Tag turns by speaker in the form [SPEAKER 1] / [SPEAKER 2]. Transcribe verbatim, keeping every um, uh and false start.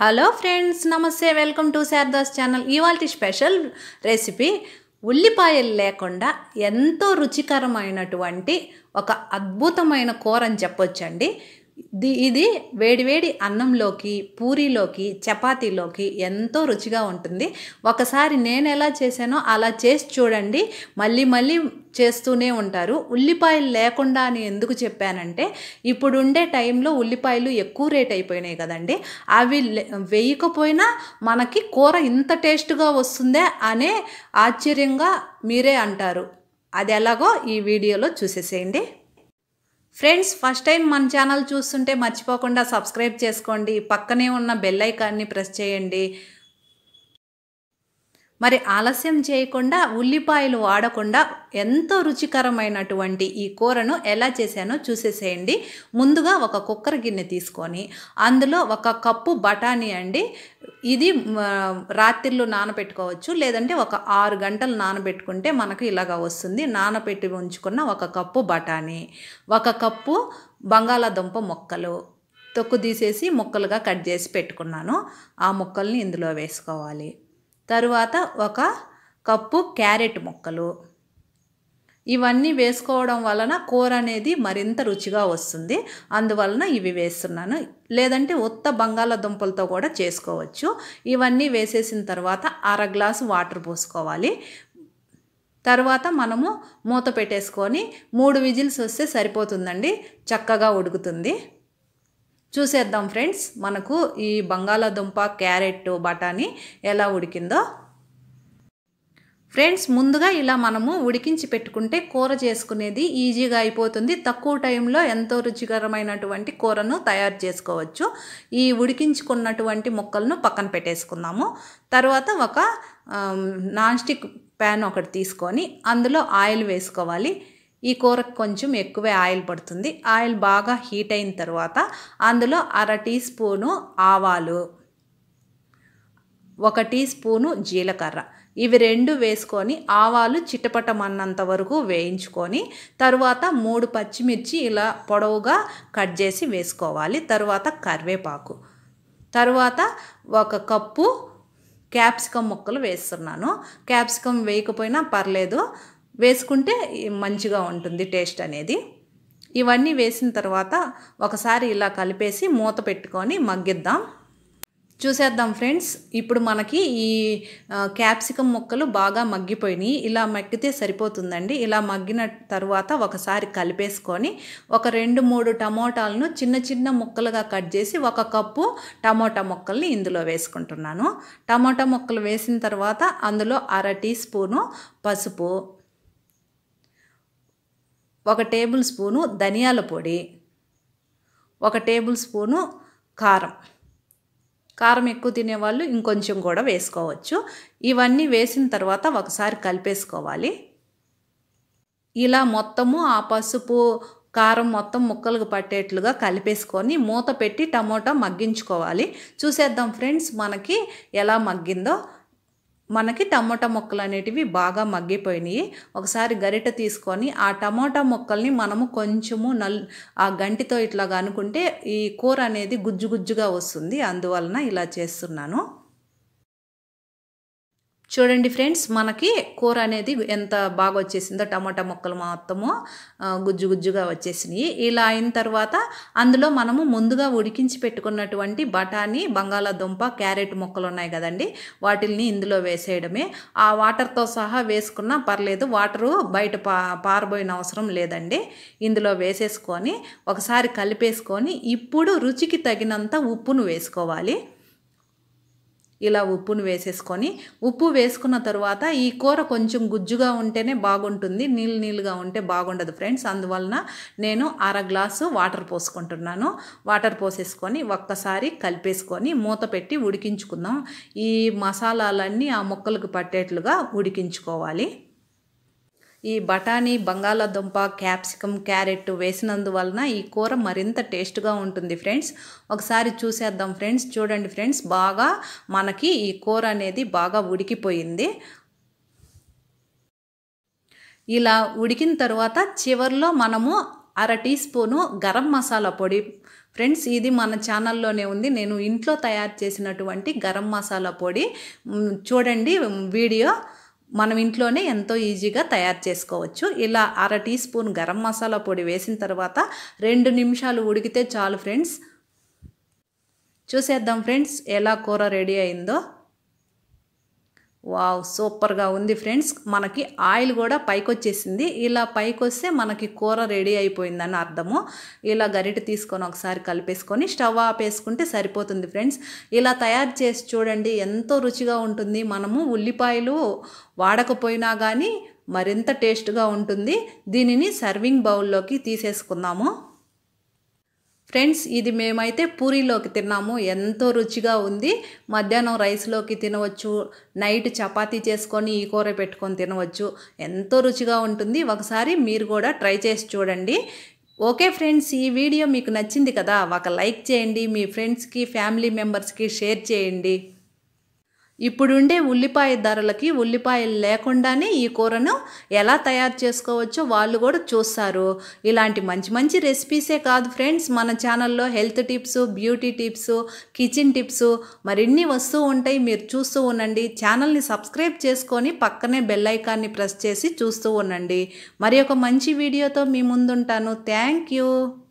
[SPEAKER 1] Hello friends, నమస్తే. Welcome to Sharada's channel. ఇవాల్టి special recipe ఉల్లిపాయలు లేకుండా ఎంతో రుచికరమైనటువంటి ఒక అద్భుతమైన కూర అని చెప్పొచ్చండి. ఇది వేడివేడి అన్నంలోకి, పూరీలోకి, చపాతీలోకి ఎంతో రుచిగా ఉంటుంది. ఒకసారి నేను ఎలా చేశానో అలా చేసి చూడండి, మళ్ళీ మళ్ళీ చేస్తూనే ఉంటారు. ఉల్లిపాయలు లేకుండా అని ఎందుకు చెప్పానంటే, ఇప్పుడు ఉండే టైంలో ఉల్లిపాయలు ఎక్కువ రేట్ అయిపోయినాయి కదండి. అవి వేయకపోయినా మనకి కూర ఇంత టేస్ట్గా వస్తుందే అనే ఆశ్చర్యంగా మీరే అంటారు. అది ఎలాగో ఈ వీడియోలో చూసేసేయండి. ఫ్రెండ్స్, ఫస్ట్ టైం మన ఛానల్ చూస్తుంటే మర్చిపోకుండా సబ్స్క్రైబ్ చేసుకోండి. పక్కనే ఉన్న బెల్ ఐకాన్ని ప్రెస్ చేయండి. మరి ఆలస్యం చేయకుండా, ఉల్లిపాయలు వాడకుండా ఎంతో రుచికరమైనటువంటి ఈ కూరను ఎలా చేశానో చూసేసేయండి. ముందుగా ఒక కుక్కర్ గిన్నె తీసుకొని అందులో ఒక కప్పు బఠానీ అండి. ఇది రాత్రిళ్ళు నానబెట్టుకోవచ్చు, లేదంటే ఒక ఆరు గంటలు నానబెట్టుకుంటే మనకు ఇలాగా వస్తుంది. నానబెట్టి ఉంచుకున్న ఒక కప్పు బఠానీ, ఒక కప్పు బంగాళాదుంప ముక్కలు తొక్కు తీసేసి ముక్కలుగా కట్ చేసి పెట్టుకున్నాను. ఆ ముక్కల్ని ఇందులో వేసుకోవాలి. తరువాత ఒక కప్పు క్యారెట్ ముక్కలు. ఇవన్నీ వేసుకోవడం వలన కూర అనేది మరింత రుచిగా వస్తుంది. అందువలన ఇవి వేస్తున్నాను. లేదంటే ఉత్త బంగాళాదుంపలతో కూడా చేసుకోవచ్చు. ఇవన్నీ వేసేసిన తర్వాత అర గ్లాసు వాటర్ పోసుకోవాలి. తర్వాత మనము మూత పెట్టేసుకొని మూడు విజిల్స్ వస్తే సరిపోతుందండి, చక్కగా ఉడుకుతుంది. చూసేద్దాం ఫ్రెండ్స్, మనకు ఈ బంగాళాదుంప, క్యారెట్, బఠానీ ఎలా ఉడికిందో. ఫ్రెండ్స్, ముందుగా ఇలా మనము ఉడికించి పెట్టుకుంటే కూర చేసుకునేది ఈజీగా అయిపోతుంది. తక్కువ టైంలో ఎంతో రుచికరమైనటువంటి కూరను తయారు చేసుకోవచ్చు. ఈ ఉడికించుకున్నటువంటి ముక్కలను పక్కన పెట్టేసుకుందాము. తర్వాత ఒక నాన్ స్టిక్ ప్యాన్ ఒకటి తీసుకొని అందులో ఆయిల్ వేసుకోవాలి. ఈ కూరకు కొంచెం ఎక్కువే ఆయిల్ పడుతుంది. ఆయిల్ బాగా హీట్ అయిన తర్వాత అందులో అర టీ స్పూను ఆవాలు, ఒక టీ స్పూను జీలకర్ర, ఇవి రెండు వేసుకొని ఆవాలు చిటపటమన్నంత వరకు వేయించుకొని తరువాత మూడు పచ్చిమిర్చి ఇలా పొడవుగా కట్ చేసి వేసుకోవాలి. తరువాత కరివేపాకు, తరువాత ఒక కప్పు క్యాప్సికమ్ ముక్కలు వేస్తున్నాను. క్యాప్సికమ్ వేయకపోయినా పర్లేదు, వేసుకుంటే మంచిగా ఉంటుంది టేస్ట్ అనేది. ఇవన్నీ వేసిన తర్వాత ఒకసారి ఇలా కలిపేసి మూత పెట్టుకొని మగ్గిద్దాం. చూసేద్దాం ఫ్రెండ్స్, ఇప్పుడు మనకి ఈ క్యాప్సికమ్ ముక్కలు బాగా మగ్గిపోయినాయి. ఇలా మగ్గితే సరిపోతుందండి. ఇలా మగ్గిన తర్వాత ఒకసారి కలిపేసుకొని ఒక రెండు మూడు టమోటాలను చిన్న చిన్న ముక్కలుగా కట్ చేసి ఒక కప్పు టమోటా ముక్కల్ని ఇందులో వేసుకుంటున్నాను. టమోటా ముక్కలు వేసిన తర్వాత అందులో అర టీ స్పూను పసుపు, ఒక టేబుల్ స్పూను ధనియాల పొడి, ఒక టేబుల్ స్పూను కారం. కారం ఎక్కువ తినేవాళ్ళు ఇంకొంచెం కూడా వేసుకోవచ్చు. ఇవన్నీ వేసిన తర్వాత ఒకసారి కలిపేసుకోవాలి. ఇలా మొత్తము ఆ పసుపు, కారం మొత్తం ముక్కలకు పట్టేట్లుగా కలిపేసుకొని మూత పెట్టి టమోటా మగ్గించుకోవాలి. చూసేద్దాం ఫ్రెండ్స్, మనకి ఎలా మగ్గిందో. మనకి టమోటా ముక్కలు అనేటివి బాగా మగ్గిపోయినాయి. ఒకసారి గరిట తీసుకొని ఆ టమోటా ముక్కల్ని మనము కొంచెము నల్ ఆ గంటితో ఇట్లాగా అనుకుంటే ఈ కూర అనేది గుజ్జు గుజ్జుగా వస్తుంది. అందువలన ఇలా చేస్తున్నాను. చూడండి ఫ్రెండ్స్, మనకి కూర అనేది ఎంత బాగా వచ్చేసిందో. టమాటా ముక్కలు మొత్తము గుజ్జు గుజ్జుగా వచ్చేసినాయి. ఇలా అయిన తర్వాత అందులో మనము ముందుగా ఉడికించి పెట్టుకున్నటువంటి బఠానీ, బంగాళాదుంప, క్యారెట్ ముక్కలు ఉన్నాయి కదండి, వాటిల్ని ఇందులో వేసేయడమే. ఆ వాటర్తో సహా వేసుకున్నా పర్లేదు, వాటరు బయట పా పారబోయిన అవసరం లేదండి. ఇందులో వేసేసుకొని ఒకసారి కలిపేసుకొని ఇప్పుడు రుచికి తగినంత ఉప్పును వేసుకోవాలి. ఇలా ఉప్పును వేసేసుకొని, ఉప్పు వేసుకున్న తర్వాత ఈ కూర కొంచెం గుజ్జుగా ఉంటేనే బాగుంటుంది, నీళ్ళు నీళ్ళుగా ఉంటే బాగుండదు ఫ్రెండ్స్. అందువలన నేను అర గ్లాసు వాటర్ పోసుకుంటున్నాను. వాటర్ పోసేసుకొని ఒక్కసారి కలిపేసుకొని మూత పెట్టి ఉడికించుకుందాం. ఈ మసాలాలన్నీ ఆ ముక్కలకు పట్టేట్లుగా ఉడికించుకోవాలి. ఈ బఠానీ, బంగాళాదుంప, క్యాప్సికమ్, క్యారెట్ వేసినందువలన ఈ కూర మరింత టేస్ట్గా ఉంటుంది ఫ్రెండ్స్. ఒకసారి చూసేద్దాం ఫ్రెండ్స్. చూడండి ఫ్రెండ్స్, బాగా మనకి ఈ కూర అనేది బాగా ఉడికిపోయింది. ఇలా ఉడికిన తర్వాత చివర్లో మనము అర టీ స్పూను గరం మసాలా పొడి ఫ్రెండ్స్ ఇది మన ఛానల్లోనే ఉంది. నేను ఇంట్లో తయారు చేసినటువంటి గరం మసాలా పొడి చూడండి వీడియో. మనం ఇంట్లోనే ఎంతో ఈజీగా తయారు చేసుకోవచ్చు. ఇలా అర టీ స్పూన్ గరం మసాలా పొడి వేసిన తర్వాత రెండు నిమిషాలు ఉడికితే చాలు ఫ్రెండ్స్. చూసేద్దాం ఫ్రెండ్స్ ఎలా కూర రెడీ అయిందో. వావ్, సూపర్గా ఉంది ఫ్రెండ్స్. మనకి ఆయిల్ కూడా పైకి వచ్చేసింది. ఇలా పైకి వస్తే మనకి కూర రెడీ అయిపోయిందని అర్థము. ఇలా గరిటె తీసుకొని ఒకసారి కలిపేసుకొని స్టవ్ ఆపేసుకుంటే సరిపోతుంది ఫ్రెండ్స్. ఇలా తయారు చేసి చూడండి, ఎంతో రుచిగా ఉంటుంది. మనము ఉల్లిపాయలు వాడకపోయినా కానీ మరింత టేస్ట్గా ఉంటుంది. దీనిని సర్వింగ్ బౌల్లోకి తీసేసుకుందాము. ఫ్రెండ్స్ ఇది మేమైతే పూరీలోకి తిన్నాము. ఎంతో రుచిగా ఉంది. మధ్యాహ్నం రైస్లోకి తినవచ్చు, నైట్ చపాతీ చేసుకొని ఈ కూర పెట్టుకొని తినవచ్చు. ఎంతో రుచిగా ఉంటుంది. ఒకసారి మీరు కూడా ట్రై చేసి చూడండి. ఓకే ఫ్రెండ్స్, ఈ వీడియో మీకు నచ్చింది కదా, ఒక లైక్ చేయండి. మీ ఫ్రెండ్స్కి ఫ్యామిలీ మెంబర్స్కి షేర్ చేయండి. ఇప్పుడుండే ఉల్లిపాయ ధరలకి ఉల్లిపాయలు లేకుండానే ఈ కూరను ఎలా తయారు చేసుకోవచ్చో వాళ్ళు కూడా చూస్తారు. ఇలాంటి మంచి మంచి రెసిపీసే కాదు ఫ్రెండ్స్, మన ఛానల్లో health tips, beauty tips, kitchen tips మరిన్ని వస్తూ ఉంటాయి. మీరు చూస్తూ ఉండండి. ఛానల్ని సబ్స్క్రైబ్ చేసుకొని పక్కనే బెల్ ఐకాన్ని ప్రెస్ చేసి చూస్తూ ఉండండి. మరి ఒక మంచి వీడియోతో మీ ముందుంటాను. Thank you.